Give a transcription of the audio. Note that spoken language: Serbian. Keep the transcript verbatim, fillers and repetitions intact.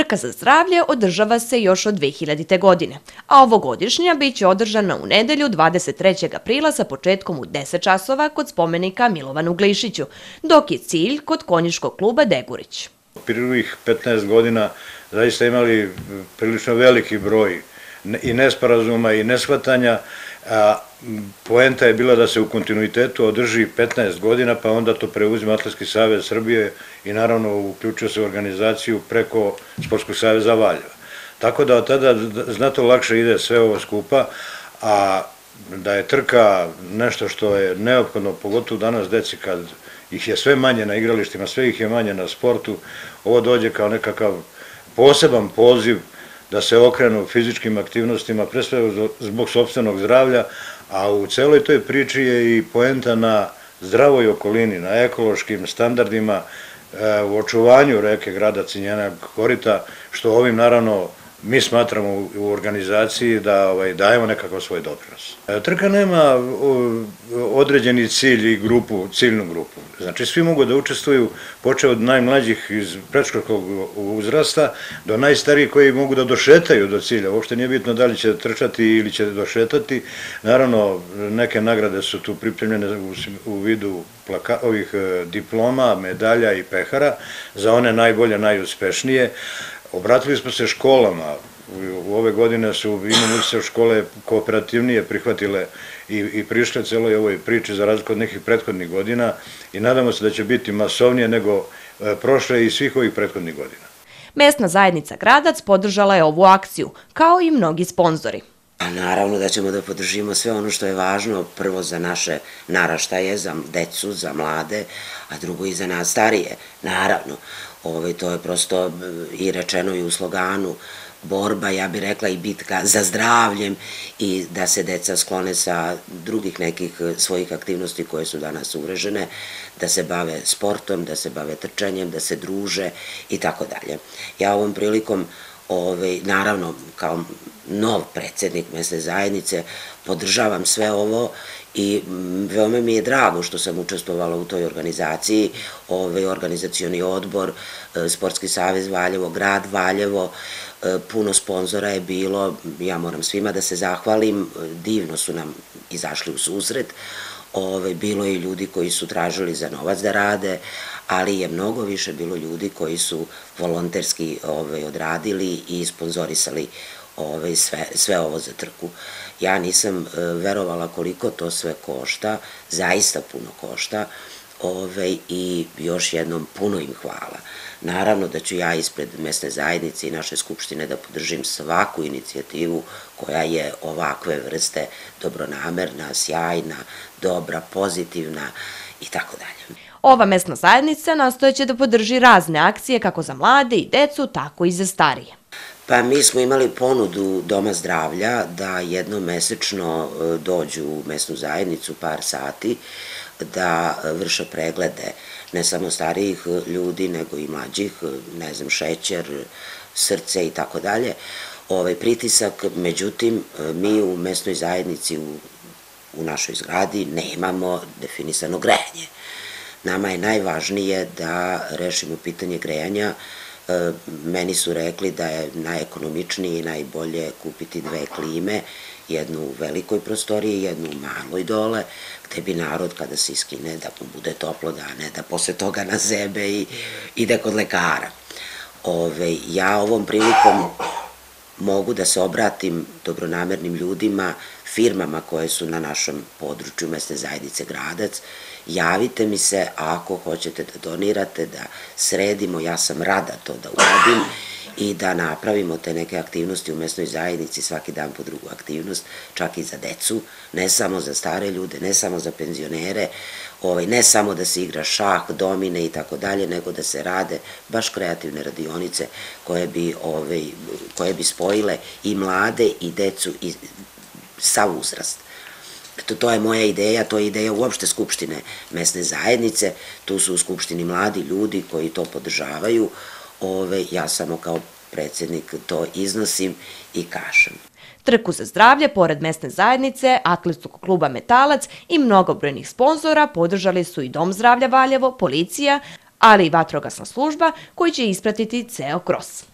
Trka za zdravlje održava se još od dve hiljadite. godine, a ovogodišnja biće održana u nedelju dvadeset trećeg aprila sa početkom u deset časova kod spomenika Milovanu Glišiću, dok je cilj kod konjičkog kluba Degurić. Prvih petnaest godina zaista imali prilično veliki broj i nesporazuma i neshvatanja, a poenta je bila da se u kontinuitetu održi petnaest godina, pa onda to preuzima Atletski savez Srbije i naravno uključio se u organizaciju preko Sportskog saveza Valjeva. Tako da od tada znatno lakše ide sve ovo skupa, a da je trka nešto što je neophodno, pogotovo danas deci kad ih je sve manje na igralištima, sve ih je manje na sportu, ovo dođe kao nekakav poseban poziv da se okrenu fizičkim aktivnostima, pre svega zbog sopstvenog zdravlja, a u celoj toj priči je i poenta na zdravoj okolini, na ekološkim standardima, u očuvanju reke grada Cinjana korita, što ovim naravno mi smatramo u organizaciji da dajemo nekakav svoj doprinos. Trka nema određeni cilj i grupu, ciljnu grupu. Znači, svi mogu da učestvuju, počeo od najmlađih iz predškolskog uzrasta do najstarijih koji mogu da došetaju do cilja. Uopšte nije bitno da li će trčati ili će došetati. Naravno, neke nagrade su tu pripremljene u vidu ovih diploma, medalja i pehara za one najbolje, najuspešnije. Obratili smo se školama, u ove godine su imamo škole kooperativnije prihvatile i prišle celoj ovoj priči za razliku od nekih prethodnih godina i nadamo se da će biti masovnije nego prošle i svih ovih prethodnih godina. Mesna zajednica Gradac podržala je ovu akciju, kao i mnogi sponzori. Naravno da ćemo da podržimo sve ono što je važno, prvo za naše naraštaje, za decu, za mlade, a drugo i za nas starije. Naravno, to je prosto i rečeno i u sloganu, borba, ja bih rekla i bitka za zdravljem i da se deca sklone sa drugih nekih svojih aktivnosti koje su danas uvrežene, da se bave sportom, da se bave trčanjem, da se druže i tako dalje. Ja ovom prilikom, naravno, kao nov predsednik mesne zajednice, podržavam sve ovo i veoma mi je drago što sam učestvovala u toj organizaciji, organizacioni odbor, Sportski savez Valjevo, grad Valjevo, puno sponzora je bilo, ja moram svima da se zahvalim, divno su nam izašli u susret, bilo je i ljudi koji su tražili za novac da rade, ali je mnogo više bilo ljudi koji su volonterski odradili i sponzorisali sve ovo za trku. Ja nisam verovala koliko to sve košta, zaista puno košta i još jednom puno im hvala. Naravno da ću ja ispred mesne zajednice i naše skupštine da podržim svaku inicijativu koja je ovakve vrste dobronamerna, sjajna, dobra, pozitivna i tako dalje. Ova mesna zajednica nastojeće da podrži razne akcije kako za mlade i decu, tako i za starije. Pa mi smo imali ponudu Doma zdravlja da jednom mesečno dođu u mesnu zajednicu par sati da vrše preglede ne samo starijih ljudi nego i mlađih, ne znam, šećer, srce i tako dalje, pritisak. Međutim, mi u mesnoj zajednici u našoj zgradi nemamo definisano grejanje. Nama je najvažnije da rešimo pitanje grejanja. Meni su rekli da je najekonomičnije i najbolje kupiti dve klime, jednu u velikoj prostoriji, jednu u maloj dole, gde bi narod kada se iskine da mu bude toplo, da ne da posle toga na sebe i ide kod lekara. Ja ovom prilikom mogu da se obratim dobronamernim ljudima, firmama koje su na našem području mesne zajednice Gradac. Javite mi se ako hoćete da donirate, da sredimo, ja sam rada to da uradim i da napravimo te neke aktivnosti u mesnoj zajednici, svaki dan po drugu aktivnost, čak i za decu, ne samo za stare ljude, ne samo za penzionere, ne samo da se igra šah, domine i tako dalje, nego da se rade baš kreativne radionice koje bi spojile i mlade i decu i sav uzrast. To je moja ideja, to je ideja uopšte Skupštine mesne zajednice, tu su u Skupštini mladi ljudi koji to podržavaju, ja samo kao predsednik to iznosim i kažem. Trku za zdravlje, pored mesne zajednice, Atletskog kluba Metalac i mnogobrojnih sponzora podržali su i Dom zdravlja Valjevo, policija, ali i vatrogasna služba koji će ispratiti ceo kros.